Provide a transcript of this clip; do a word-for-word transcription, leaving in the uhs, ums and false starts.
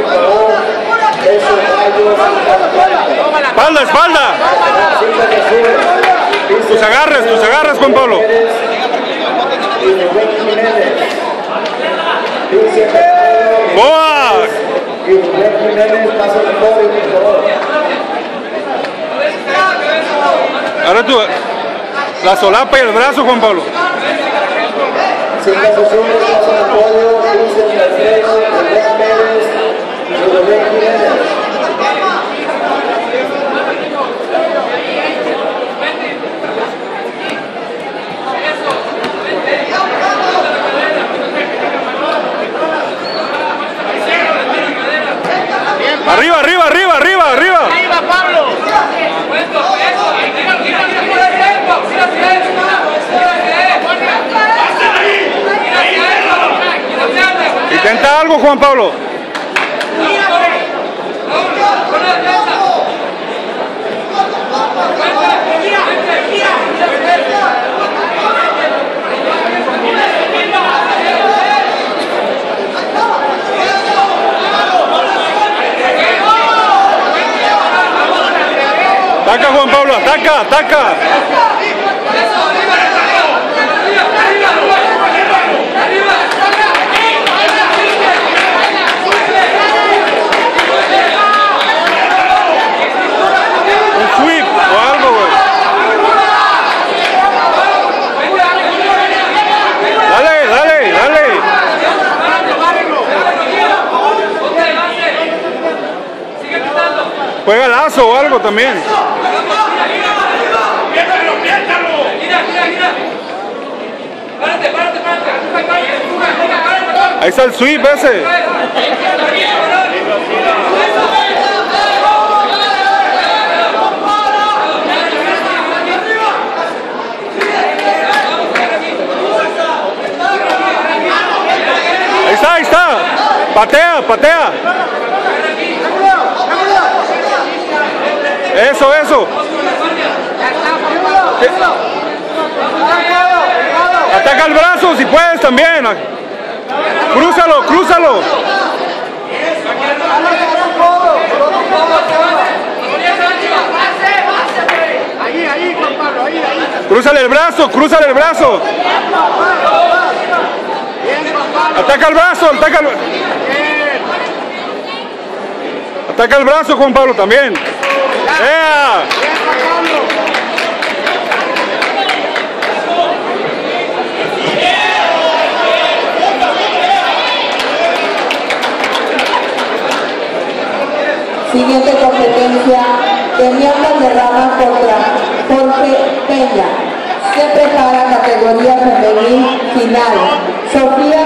Espalda, espalda. Tus agarres, tus agarres, Juan Pablo. ¡Boa! Ahora tú, la solapa y el brazo, Juan Pablo. Arriba, arriba, arriba, arriba, arriba. Arriba, Pablo. Intenta algo, Juan Pablo. Ataca, Juan Pablo, ataca, ataca. Un sweep o algo, güey. Dale, dale, dale. Juega lazo o algo también. Ahí está el sweep ese. Ahí está, ahí está. Patea, patea. Eso, eso. Ataca el brazo si puedes también. Crúzalo, crúzalo. Ahí, ahí, Juan Pablo, ahí, ahí. Crúzale el brazo, crúzale el brazo. Ataca el brazo, ataca el... Ataca el brazo, Juan Pablo, también. ¡Ea! Siguiente competencia, Demián Valderrama contra Jorge Peña. Se prepara categoría femenil final. Sofía